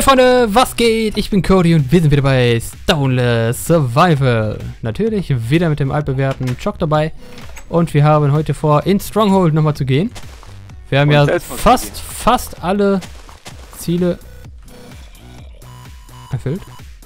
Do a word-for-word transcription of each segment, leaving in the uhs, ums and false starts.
Freunde, was geht? Ich bin Cody und wir sind wieder bei Stoneless Survival. Natürlich wieder mit dem altbewährten Choc dabei. Und wir haben heute vor, in Stronghold nochmal zu gehen. Wir haben und ja fast, fast alle Ziele erfüllt.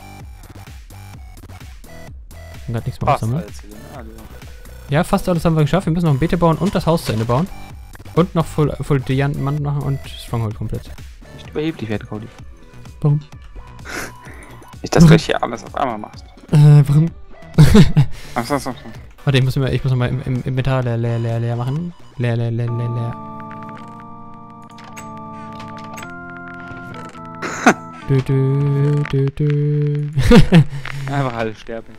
Und hat nichts mehr aussammeln. Ja, fast alles haben wir geschafft. Wir müssen noch ein Bete bauen und das Haus zu Ende bauen. Und noch Full, Full Diamanten machen und Stronghold komplett. Nicht überheblich werden, Cody. Warum? Nicht, dass du hier alles auf einmal machst. Äh, warum? Achso, so, so. Warte, ich muss mal, ich muss noch mal im, im Inventar leer, leer, leer, leer machen. Leer, leer, leer, leer, leer. du, du, du, du. Einfach alle sterben.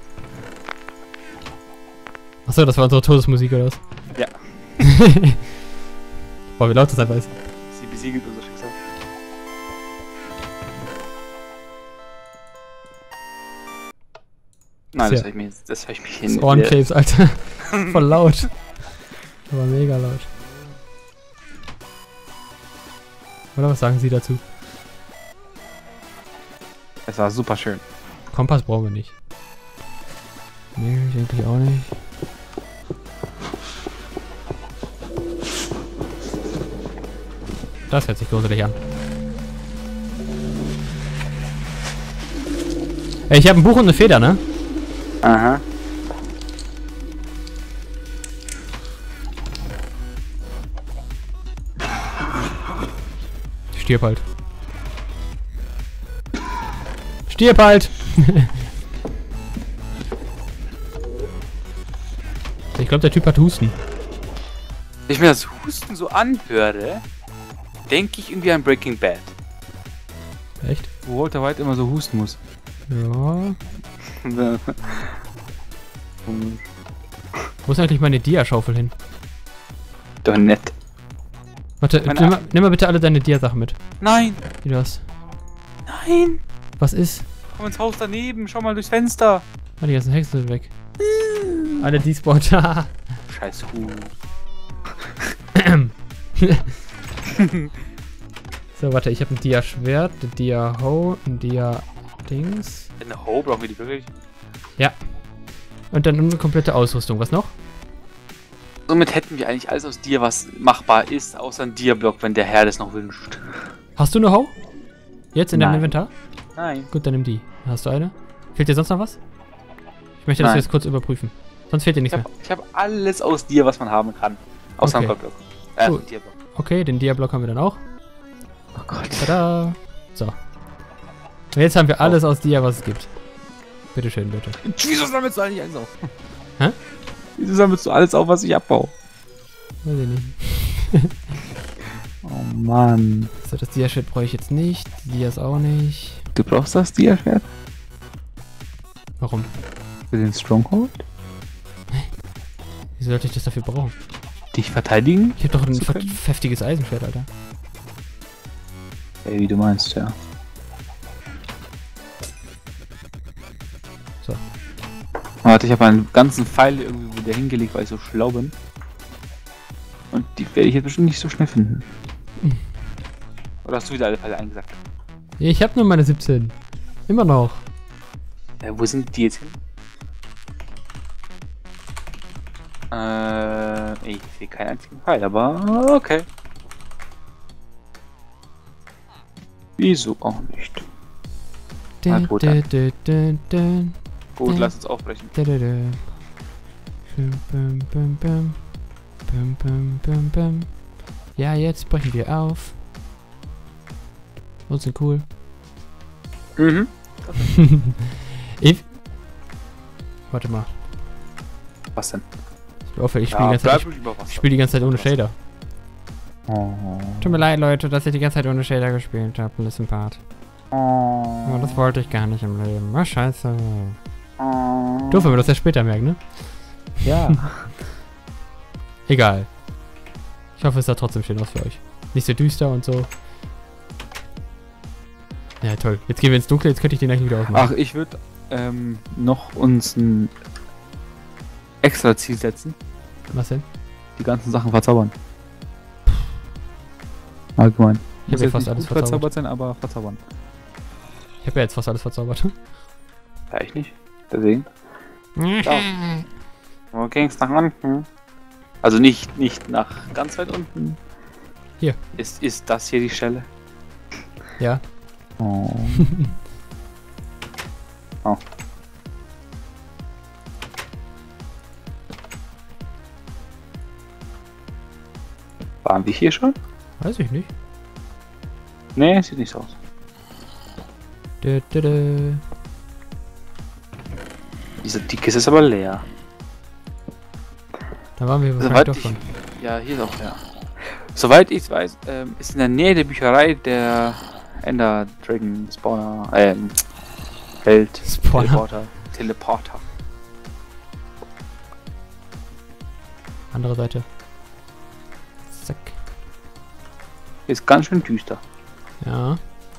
Achso, das war unsere Todesmusik, oder was? Ja. Boah, wie laut das einfach ist. Sie besiegelt unser Schicksal. Nein, das höre ich mir jetzt, das höre ich mich hin. Das Ohrenclaves, Alter. Voll laut. Aber mega laut. Oder was sagen Sie dazu? Es war super schön. Kompass brauchen wir nicht. Nee, ich eigentlich auch nicht. Das hört sich gruselig an. Ey, ich habe ein Buch und eine Feder, ne? Aha. Stirb halt. Stirb halt! Ich glaube, der Typ hat Husten. Wenn ich mir das Husten so anhöre, denke ich irgendwie an Breaking Bad. Echt? Wo Walter White immer so husten muss. Ja. Wo ist eigentlich meine Dia-Schaufel hin? Doch nett. Warte, nimm mal, nimm mal bitte alle deine Dia-Sachen mit. Nein! Wie das? Nein! Was ist? Komm ins Haus daneben, schau mal durchs Fenster. Ah, die ganzen Hexen sind weg. Alle Despawn. Scheiß Huhn. So, warte, ich habe ein Dia-Schwert, ein Dia-Hoe, ein Dia-Dings. Eine Hoe brauchen wir die wirklich? Ja. Und dann eine komplette Ausrüstung. Was noch? Somit hätten wir eigentlich alles aus Dia, was machbar ist, außer ein Dia-Block, wenn der Herr das noch wünscht. Hast du eine Hoe? Jetzt in Nein. deinem Inventar? Nein. Gut, dann nimm die. Hast du eine? Fehlt dir sonst noch was? Ich möchte das Nein. jetzt kurz überprüfen. Sonst fehlt dir nichts Ich habe mehr. hab alles aus Dia, was man haben kann. Außer Okay. einem Goldblock. Äh, Gut. Dia-Block. Okay, den Dia-Block haben wir dann auch. Oh Gott. Tada! So. Und jetzt haben wir alles aus Dia, was es gibt. Bitteschön, bitte. Wieso sammelst du eigentlich alles auf? Hä? Wieso sammelst du alles auf, was ich abbaue? Weiß ich nicht. Oh Mann. So, das Dia-Schwert brauche ich jetzt nicht. Die Dias auch nicht. Du brauchst das Dia-Schwert? Warum? Für den Stronghold? Wieso sollte ich das dafür brauchen? Dich verteidigen? Ich habe doch ein Zu ver- können? heftiges Eisenschwert, Alter. Ey, wie du meinst, ja. So. Warte, ich habe einen ganzen Pfeil irgendwie wieder hingelegt, weil ich so schlau bin. Und die werde ich jetzt bestimmt nicht so schnell finden. Hm. Oder hast du wieder alle Pfeile eingesackt? Ich habe nur meine siebzehn. Immer noch. Äh, wo sind die jetzt hin? Äh, ich sehe keinen einzigen Pfeil, aber okay. Wieso auch nicht? Dun, gut, dun, dun, dun, dun, Gut, Ja. lass uns aufbrechen. dun, dun, dun. Bum, bum, bum, bum. Bum, bum, bum, bum. Ja, jetzt brechen wir auf. Und sind cool. Mhm. ich Warte mal. Was denn? Ich hoffe, ich spiele Ja, die, ganze Zeit- bleib ruhig über Wasser. ich spiel die ganze Zeit ohne Shader. Oh. Tut mir leid, Leute, dass ich die ganze Zeit ohne Shader gespielt habe. Listen Part. Oh. Oh, das wollte ich gar nicht im Leben. Oh, scheiße. Oh. Doof, wenn wir das ja später merken, ne? Ja. Egal. Ich hoffe, es sah trotzdem schön aus für euch. Nicht so düster und so. Ja, toll. Jetzt gehen wir ins Dunkle, jetzt könnte ich den gleich wieder aufmachen. Ach, ich würde ähm, noch uns ein extra Ziel setzen. Was denn? Die ganzen Sachen verzaubern. Allgemein. Ich hab Muss ja jetzt fast nicht alles gut verzaubert. verzaubert sein, aber verzaubern. habe ja jetzt fast alles verzaubert. Ja, ich nicht. Deswegen. So. Wo ging's nach unten? Also nicht, nicht nach ganz weit unten. Hier. Ist, ist das hier die Stelle? Ja. Oh. Oh. Waren wir hier schon? Weiß ich nicht. Nee, sieht nicht so aus. Dö, dö, dö. Diese die Kiste ist aber leer. Da waren wir wahrscheinlich Soweit doch ich, schon. ja, hier ist auch leer. Soweit ich weiß, ähm, ist in der Nähe der Bücherei der Ender Dragon Spawner, ähm, Welt, Spawner. Teleporter, Teleporter. Andere Seite. Zack. Ist ganz schön düster. Ja.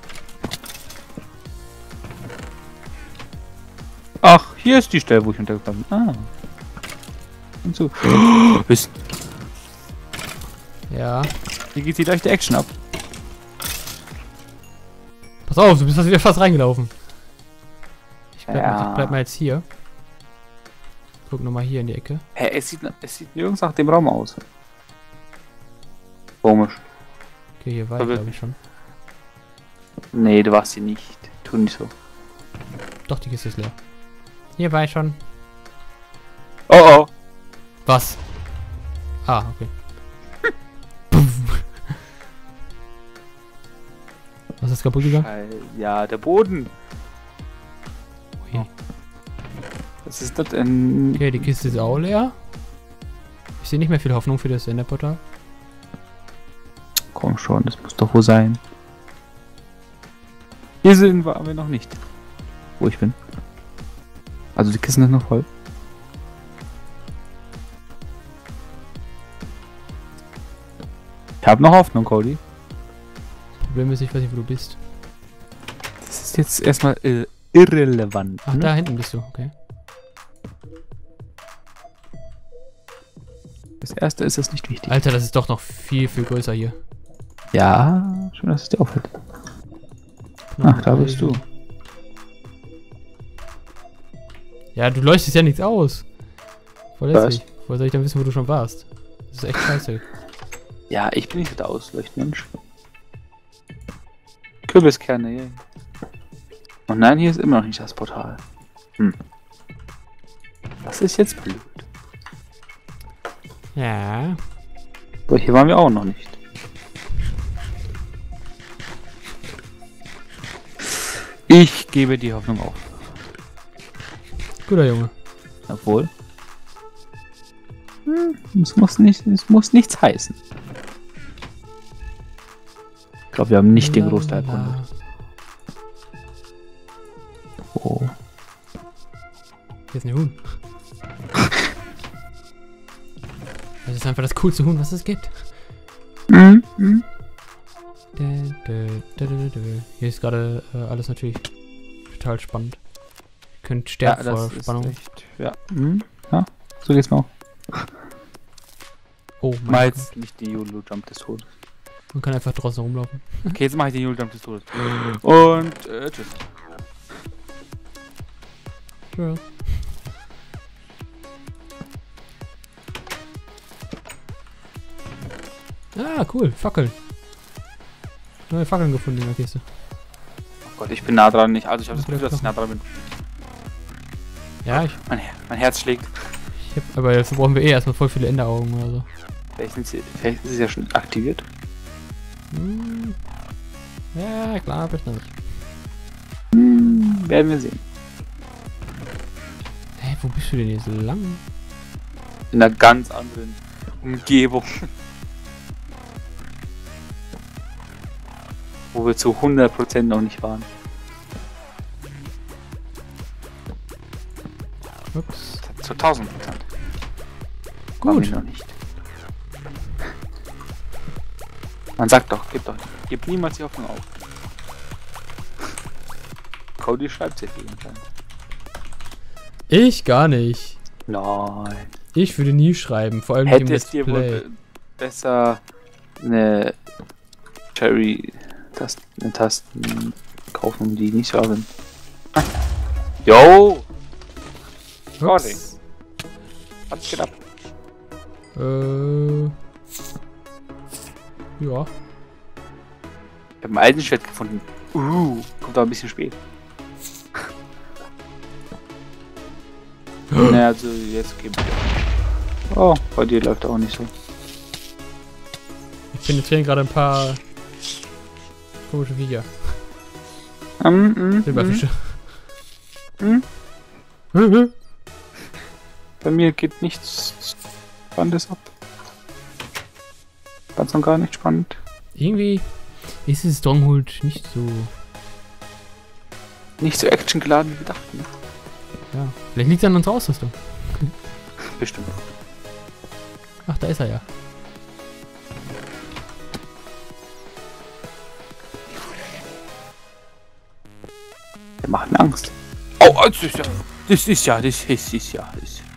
Ach, hier ist die Stelle, wo ich untergekommen bin. Ah. Und so. Ist, Ja. hier geht die leichte Action ab. Pass auf, du bist fast wieder fast reingelaufen. Ich bleib, Ja. mal, ich bleib mal jetzt hier. Guck nochmal hier in die Ecke. Hä, es sieht, es sieht nirgends nach dem Raum aus. Komisch. Okay, hier war ich glaube ich schon. Nee, du warst hier nicht. Tu nicht so. Doch, die Kiste ist leer. Hier war ich schon. Oh oh. Was? Ah, okay. Was ist kaputt gegangen? Scheiße. Ja, der Boden. Ui. Was ist das denn? Okay, die Kiste ist auch leer. Ich sehe nicht mehr viel Hoffnung für das Enderportal. Komm schon, das muss doch wohl sein. Hier sind wir aber noch nicht. Wo ich bin. Also die Kisten sind noch voll. Ich habe noch Hoffnung, Cody. Problem ist, ich weiß nicht, wo du bist. Das ist jetzt erstmal äh, irrelevant. Ach, ne? da hinten bist du, okay. Das erste ist es nicht wichtig. Alter, das ist doch noch viel, viel größer hier. Ja, schön, dass es dir auffällt. Ach, da bist du. Ja, du leuchtest ja nichts aus. Voll Was? lässig. Woher soll ich dann wissen, wo du schon warst? Das ist echt scheiße. Ja, ich bin nicht so der Ausleuchtmensch. Kürbiskerne, yeah. Und nein, hier ist immer noch nicht das Portal. Hm. Das ist jetzt blöd. Ja. Aber hier waren wir auch noch nicht. Ich gebe die Hoffnung auf. Guter Junge. Obwohl. Hm, es muss nicht, es muss nichts heißen. Ich glaube, wir haben nicht den Großteil erkundet. Oh. Hier ist ein Huhn. Das ist einfach das coolste Huhn, was es gibt. Mhm. Mhm. Dä, dä, dä, dä, dä. Hier ist gerade äh, alles natürlich total spannend. Ihr könnt sterben Ja, vor das Spannung. ist echt, ja. Mhm. Ja, so geht's mir auch. Oh mein Mal Gott. jetzt nicht die Yolo-Jump des Todes. Man kann einfach draußen rumlaufen. Okay, jetzt mache ich den Yolo-Jump des Todes. Und, äh, tschüss. Ja. Ah, cool. Fackeln. Neue Fackeln gefunden in der Kiste. Oh Gott, ich bin nah dran, nicht. Also ich habe das Okay, Gefühl, dass ich nah dran bin. Ja, ich, Mein, Her mein Herz schlägt. ich hab, aber dafür brauchen wir eh erstmal voll viele Enderaugen oder so. Vielleicht, sind sie, vielleicht ist es ja schon aktiviert. Hm. Ja, klar, bestimmt nicht. Hm, werden wir sehen. Hä, wo bist du denn hier so lang? In einer ganz anderen Umgebung. Wo wir zu hundert Prozent noch nicht waren. Ups. Zu tausend Prozent. Waren Gut. wir noch nicht. Man sagt doch, gib doch, gib niemals die Hoffnung auf. Cody schreibt sehr viel anscheinend. Ich gar nicht. Nein. Ich würde nie schreiben, vor allem nicht im Hätte es Let's dir Play. wohl be besser eine Cherry Tasten, eine Tasten kaufen, die nicht so sind. Ah. Jo! Sorry. Was geht ab? Äh. Ja. Ich habe ein Eisenschwert gefunden. Uh, kommt aber ein bisschen spät. Naja, also jetzt geben wir. Oh, bei dir läuft auch nicht so. Ich penetriere gerade ein paar komische Viecher. Mm, mm, Silberfische. Mm. Mm. Bei mir geht nichts Spannendes ab. Ganz und gar nicht spannend. Irgendwie ist es Stronghold nicht so. Nicht so actiongeladen wie gedacht. Ne? Ja. Vielleicht liegt es an unserer Ausrüstung. Bestimmt. Ach, da ist er ja. Der macht mir Angst. Oh, das ist ja. Das ist ja, das ist, ist ja. Das ist.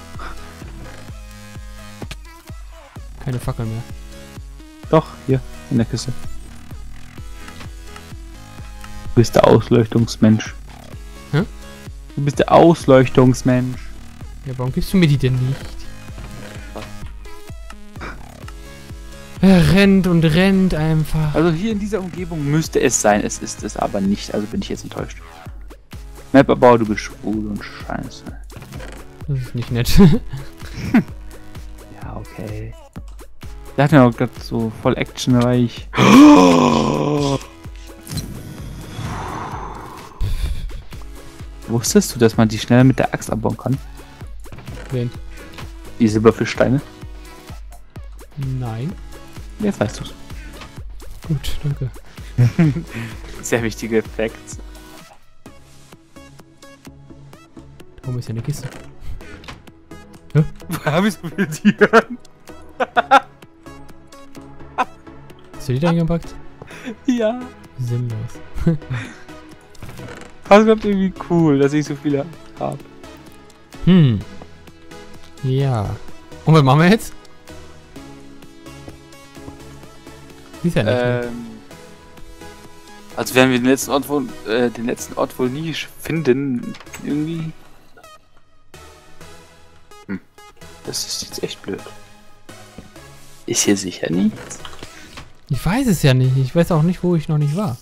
Keine Fackel mehr. Doch, hier, in der Kiste. Du bist der Ausleuchtungsmensch. Hä? Du bist der Ausleuchtungsmensch. Ja, warum gibst du mir die denn nicht? Er rennt und rennt einfach. Also hier in dieser Umgebung müsste es sein, es ist es aber nicht, also bin ich jetzt enttäuscht. Map-Abbau, du bist schwul und scheiße. Das ist nicht nett. Ja, okay. Der hat ja auch gerade so voll actionreich. Wusstest du, dass man die schneller mit der Axt abbauen kann? Wen? Die Silberfischsteine? Nein. Jetzt weißt du's. Gut, danke. Sehr wichtige Facts. Da oben ist ja eine Kiste. Woher hab ich so viel Tieren? Hast du die da eingepackt? Ja. Sinnlos. Das ist irgendwie cool, dass ich so viele habe. Hm. Ja. Und was machen wir jetzt? Ist ja nicht. Ähm, also werden wir den letzten Ort wohl, äh, den letzten Ort wohl nie finden. Irgendwie. Hm. Das ist jetzt echt blöd. Ist hier sicher nichts? Ich weiß es ja nicht. Ich weiß auch nicht, wo ich noch nicht war.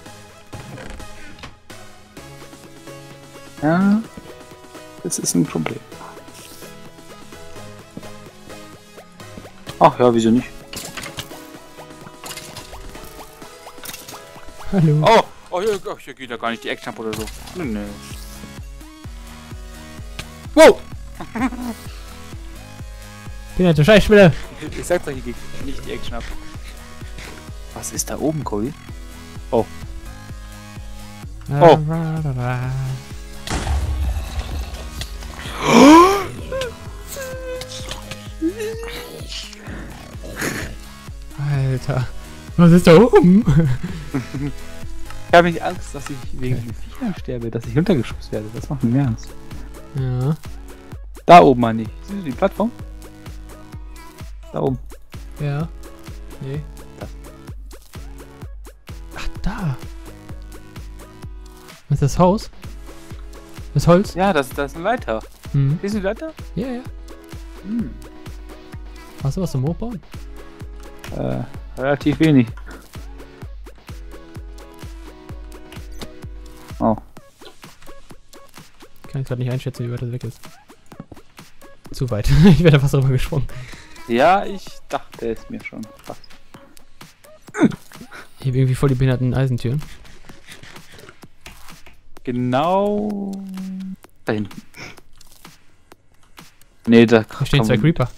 Ja. Das ist ein Problem. Ach ja, wieso nicht? Hallo. Oh, oh hier, oh, hier geht ja gar nicht die Action ab oder so. Nee, nee. Wow! Bin ja der Scheißspieler. Ich sag's doch, hier geht nicht die Action ab. Was ist da oben, Cody? Oh. Oh. Alter. Was ist da oben? Ich habe nicht Angst, dass ich wegen den Viechern sterbe, dass ich runtergeschubst werde. Das macht mir Angst. Ja. Da oben, Mann, nicht. Siehst du die Plattform? Da oben. Ja. Nee. Das. Ach, da. Was ist das Haus? Das Holz? Ja, das, das ist ein Leiter. Hm. Siehst du die Leiter? Ja, ja. Hm. Hast du was zum Hochbauen? Äh, relativ wenig. Oh. Ich kann jetzt gerade nicht einschätzen, wie weit das weg ist. Zu weit. Ich werde fast drüber gesprungen. Ja, ich dachte es mir schon fast. Ich habe irgendwie voll die behinderten Eisentüren. Genau da hinten. Nee, da Da stehen zwei Creeper.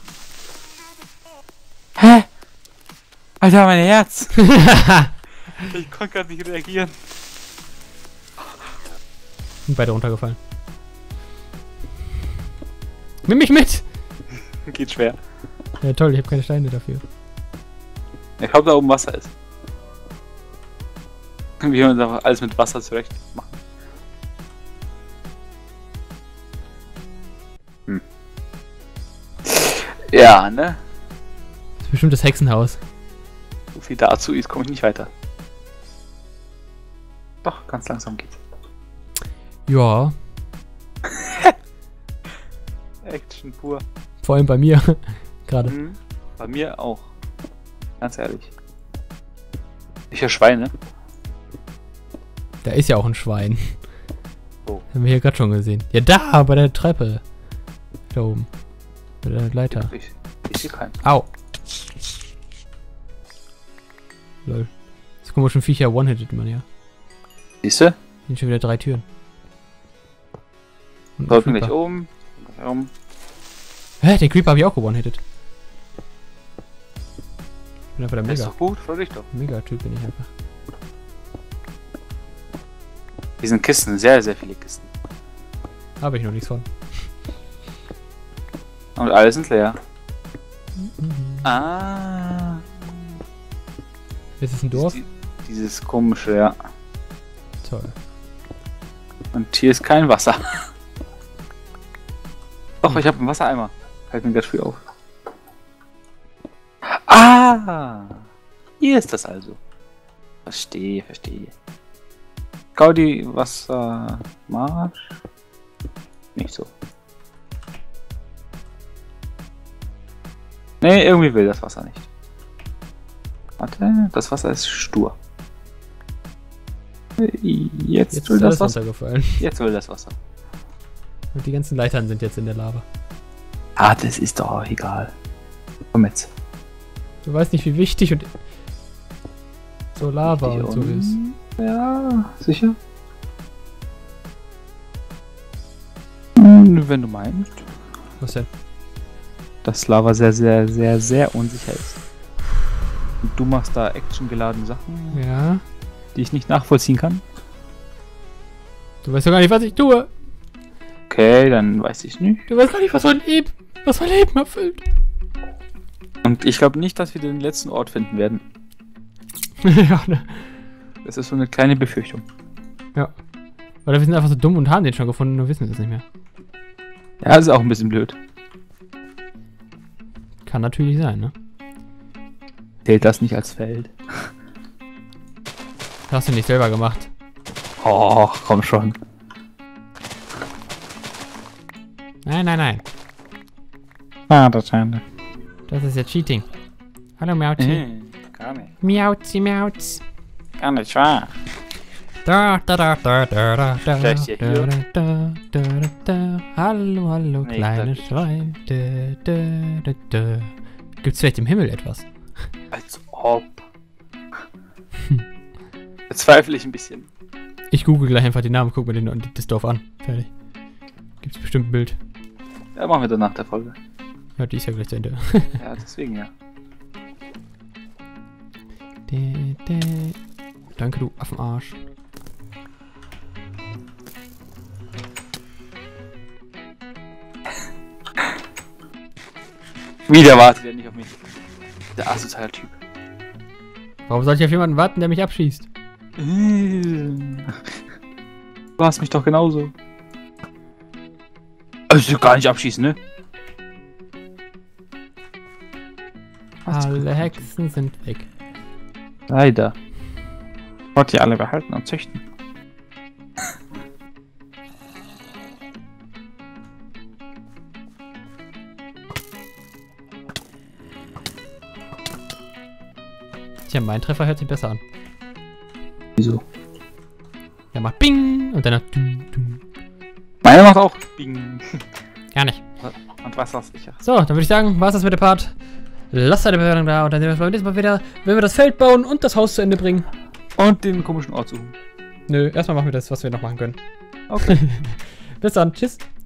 Hä? Alter, mein Herz! Ich konnte gerade nicht reagieren. Sind beide runtergefallen. Nimm mich mit! Geht schwer. Ja toll, ich habe keine Steine dafür. Ich glaube, da oben Wasser ist. Wir uns einfach alles mit Wasser zurecht machen. Hm. Ja, ne? Das ist bestimmt das Hexenhaus. So viel dazu ist, komme ich nicht weiter. Doch, ganz langsam geht's. Ja, Action pur. vor allem bei mir. Gerade. Mhm. Bei mir auch. Ganz ehrlich. Ich höre Schweine. Da ist ja auch ein Schwein. Oh. Haben wir hier gerade schon gesehen. Ja, da, bei der Treppe. Da oben. Bei der Leiter. Ich, ich sehe keinen. Au. Lol. Das komischen Viecher one-hitted man ja. Siehste? Sind schon wieder drei Türen. Und ein Sollten gleich Creeper. oben. Gleich oben. Hä, den Creeper habe ich auch gewonnen-hitted. Ich bin einfach der Der ist Mega. doch gut, freu dich doch. Mega-Typ bin ich einfach. Hier sind Kisten, sehr, sehr viele Kisten. Habe ich noch nichts von. Und alle sind leer. Ah. Ist es ein Dorf? Die, dieses komische, ja. Toll. Und hier ist kein Wasser. Doch, ich habe einen Wassereimer. Fällt mir ganz früh auf. Ah! Hier ist das also. Verstehe, verstehe. Gaudi, Wassermarsch? Nicht so. Nee, irgendwie will das Wasser nicht. Warte, das Wasser ist stur. Jetzt, Jetzt will ist das alles Wasser. runtergefallen. Jetzt will das Wasser. Und die ganzen Leitern sind jetzt in der Lava. Ah, das ist doch egal. Komm jetzt. Du weißt nicht, wie wichtig und so Lava und so ist. Ja, sicher. Hm, wenn du meinst, Was denn? dass Lava sehr, sehr, sehr, sehr unsicher ist. Und du machst da actiongeladene Sachen, Ja. die ich nicht nachvollziehen kann. Du weißt doch gar nicht, was ich tue. Okay, dann weiß ich nicht. Du weißt gar nicht, was mein Leben, was mein Leben erfüllt. Und ich glaube nicht, dass wir den letzten Ort finden werden. Ja, ne? Das ist so eine kleine Befürchtung. Ja. Oder wir sind einfach so dumm und haben den schon gefunden und wissen es nicht mehr. Ja, das ist auch ein bisschen blöd. Kann natürlich sein, ne? Zählt das nicht als Feld? Hast du nicht selber gemacht. Oh, komm schon. Nein, nein, nein. Ah, das scheint. Das ist ja Cheating. Hallo Miauzi. Nee, gar nicht. Miauzi, Miauzi. Gar nicht wahr. Da, da, da, da, da, da, da, Vielleicht hier. da, da, da, da, da. Hallo, hallo, Nee, kleines das- Schwein. Da, da, da, da. Gibt's vielleicht im Himmel etwas? Als ob. Bezweifle ich ein bisschen. Ich google gleich einfach den Namen, guck mir den, das Dorf an. Fertig. Gibt's bestimmt ein Bild. Ja, machen wir dann nach der Folge. Ja, die ist ja gleich zu Ende. Ja, deswegen ja. Dä, dä. Danke, du Affenarsch. Wieder wartet er nicht auf mich. Der asoziale Typ. Warum soll ich auf jemanden warten, der mich abschießt? Du hast mich doch genauso. Also gar nicht abschießen, ne? Alle Hexen sind weg. Leider. Wollt ihr alle behalten und züchten? Tja, mein Treffer hört sich besser an. Wieso? Der macht Bing und dann noch Dum, Dum. Meiner macht auch Bing. Gar nicht. Und wassersicher. So, dann würde ich sagen, war's das mit der Part. Lasst eine Bewertung da und dann sehen wir uns beim nächsten Mal wieder, wenn wir das Feld bauen und das Haus zu Ende bringen. Und den komischen Ort suchen. Nö, erstmal machen wir das, was wir noch machen können. Okay. Bis dann. Tschüss.